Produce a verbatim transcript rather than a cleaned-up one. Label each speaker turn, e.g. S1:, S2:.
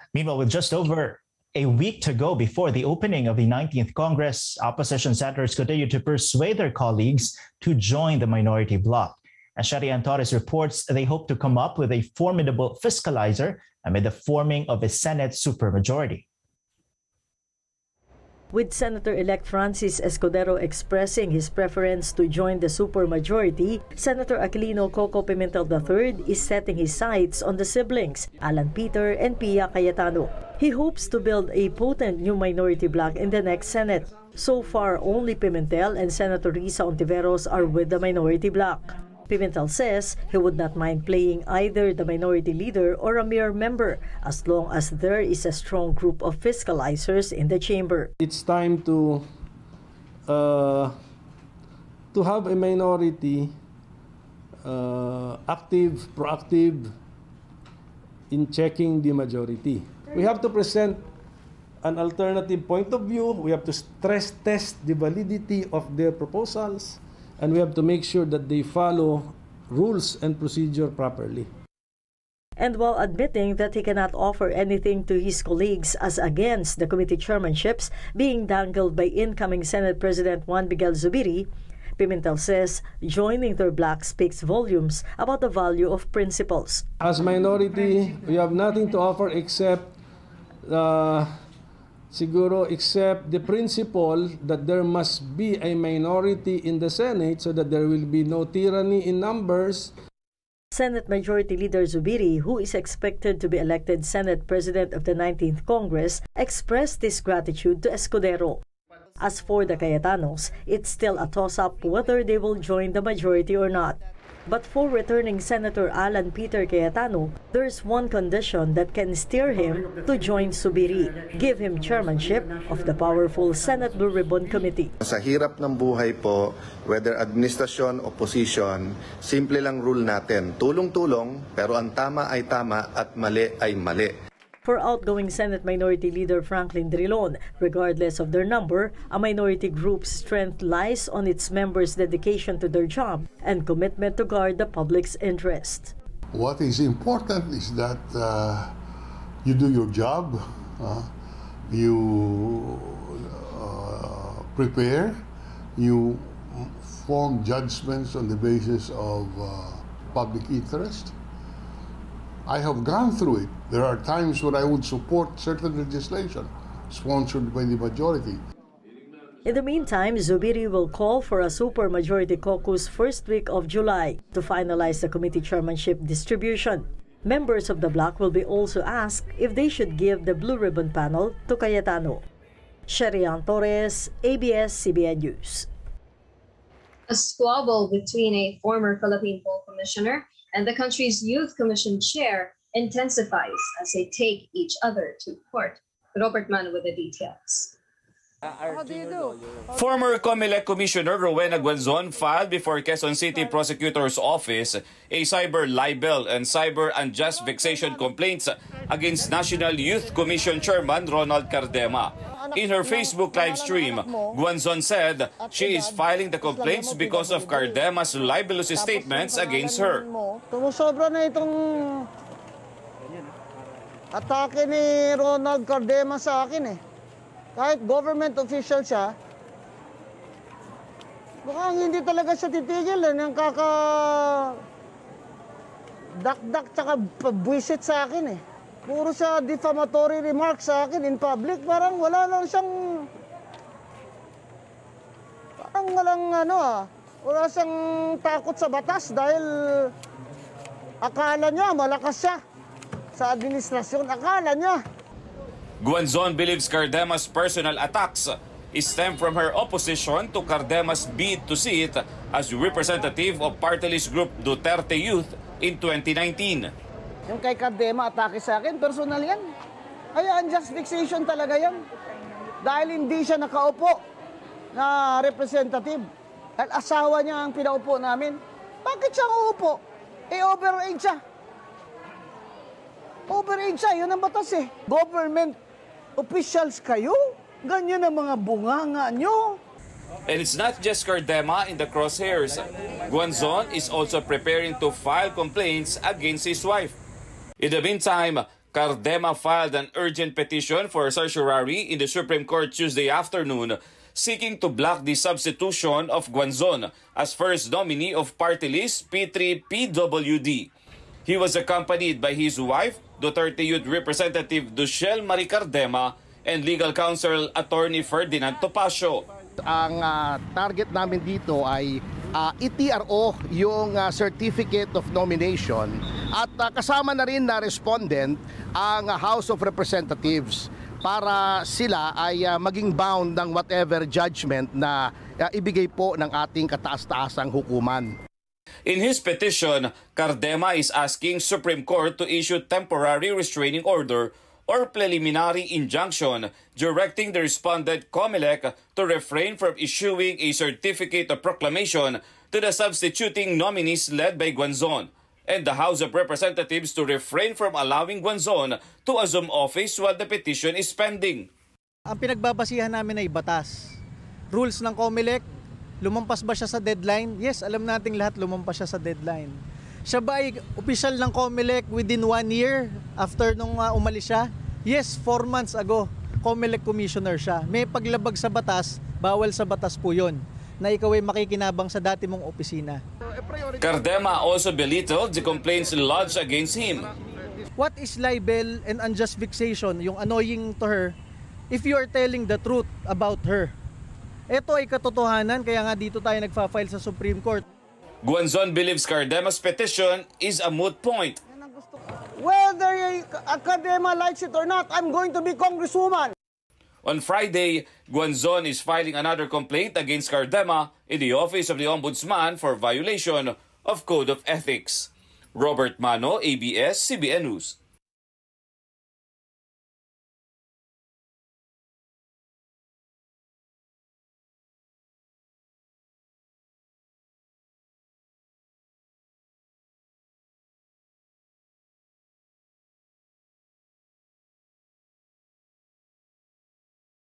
S1: Meanwhile, with just over a week to go before the opening of the nineteenth Congress, opposition senators continue to persuade their colleagues to join the minority bloc. As Sharian Torres reports, they hope to come up with a formidable fiscalizer amid the forming of a Senate supermajority.
S2: With Senator-elect Francis Escudero expressing his preference to join the supermajority, Senator Aquilino Coco Pimentel the third is setting his sights on the siblings, Alan Peter and Pia Cayetano. He hopes to build a potent new minority bloc in the next Senate. So far, only Pimentel and Senator Risa Ontiveros are with the minority bloc. Pimentel says he would not mind playing either the minority leader or a mere member as long as there is a strong group of fiscalizers in the chamber.
S3: It's time to uh, to have a minority uh, active, proactive in checking the majority. We have to present an alternative point of view. We have to stress test the validity of their proposals. And we have to make sure that they follow rules and procedure properly.
S2: And while admitting that he cannot offer anything to his colleagues as against the committee chairmanships being dangled by incoming Senate President Juan Miguel Zubiri, Pimentel says joining their bloc speaks volumes about the value of principles.
S3: As minority, we have nothing to offer except uh, siguro except the principle that there must be a minority in the Senate so that there will be no tyranny in numbers.
S2: Senate Majority Leader Zubiri, who is expected to be elected Senate President of the nineteenth Congress, expressed his gratitude to Escudero. As for the Cayetanos, it's still a toss-up whether they will join the majority or not. But for returning Senator Alan Peter Cayetano, there's one condition that can steer him to join Zubiri, give him chairmanship of the powerful Senate Blue Ribbon Committee.
S4: Sa hirap ng buhay po, whether administrasyon, opposition, simple lang rule natin, tulong-tulong, pero ang tama ay tama at mali ay mali.
S2: For outgoing Senate Minority Leader Franklin Drilon, regardless of their number, a minority group's strength lies on its members' dedication to their job and commitment to guard the public's interest.
S5: What is important is that uh, you do your job, uh, you uh, prepare, you form judgments on the basis of uh, public interest. I have gone through it. There are times when I would support certain legislation sponsored by the majority.
S2: In the meantime, Zubiri will call for a supermajority caucus first week of July to finalize the committee chairmanship distribution. Members of the bloc will be also asked if they should give the Blue Ribbon panel to Cayetano. Sharian Torres, A B S C B N News.
S6: A squabble between a former Philippine Poll Commissioner and the country's Youth Commission chair intensifies as they take each other to court. Robert Mann with the details.
S7: Former COMELEC Commissioner Rowena Guanzon filed before Quezon City Prosecutor's Office a cyber libel and cyber unjust vexation complaints against National Youth Commission Chairman Ronald Cardema. In her Facebook live stream, Guanzon said she is filing the complaints because of Cardema's libelous statements against her.
S8: Tumusobra na itong atake ni Ronald Cardema sa akin eh. Kahit government official siya, mukhang hindi talaga siya titigil eh. Nang kaka dakdak tsaka pabwisit sa akin eh. Puro siya defamatory remarks sa akin in public. Parang wala lang siyang... Parang walang ano ah. Wala siyang takot sa batas dahil akala niya malakas siya sa administrasyon. Akala niya.
S7: Guanzon believes Cardema's personal attacks stem from her opposition to Cardema's bid to sit as representative of party list group Duterte Youth in twenty nineteen.
S8: Yung kay Cardema, atake sa akin, personal yan. Kaya unjust vexation talaga yan. Dahil hindi siya nakaupo na representative. Dahil asawa niya ang pinaupo namin. Bakit siya uupo? Eh, overage siya. Overage siya, yun ang batas eh. Government officials kayo? Ganyan ang mga bunganga nyo.
S7: And it's not just Cardema in the crosshairs. Guanzon is also preparing to file complaints against his wife. In the meantime, Cardema filed an urgent petition for certiorari in the Supreme Court Tuesday afternoon, seeking to block the substitution of Guanzon as first nominee of party list P three P W D. He was accompanied by his wife, Duterte Youth Representative Dushel Marie Cardema, and legal counsel Attorney Ferdinand Topacio.
S9: Ang uh, target namin dito ay uh, I T R O yung uh, Certificate of Nomination at uh, kasama na rin na respondent ang uh, House of Representatives para sila ay uh, maging bound ng whatever judgment na uh, ibigay po ng ating kataas-taasang hukuman.
S7: In his petition, Cardema is asking Supreme Court to issue temporary restraining order or preliminary injunction directing the respondent COMELEC to refrain from issuing a certificate of proclamation to the substituting nominees led by Guanzon, and the House of Representatives to refrain from allowing Guanzon to assume office while the petition is pending.
S10: Ang pinagbabasihan namin ay batas. Rules ng COMELEC, lumampas ba siya sa deadline? Yes, alam nating lahat lumampas siya sa deadline. Siya ba ay opisyal ng COMELEC within one year after nung uh, umalis siya? Yes, four months ago, COMELEC commissioner siya. May paglabag sa batas, bawal sa batas po yun, na ikaw ay makikinabang sa dati mong opisina.
S7: Cardema also belittled the complaints lodged against him.
S10: What is libel and unjust vexation, yung annoying to her, if you are telling the truth about her? Ito ay katotohanan, kaya nga dito tayo nagfa-file sa Supreme Court.
S7: Guanzon believes Cardema's petition is a moot point.
S8: Whether Cardema likes it or not, I'm going to be Congresswoman.
S7: On Friday, Guanzon is filing another complaint against Cardema in the Office of the Ombudsman for violation of Code of Ethics. Robert Mano, A B S C B N News.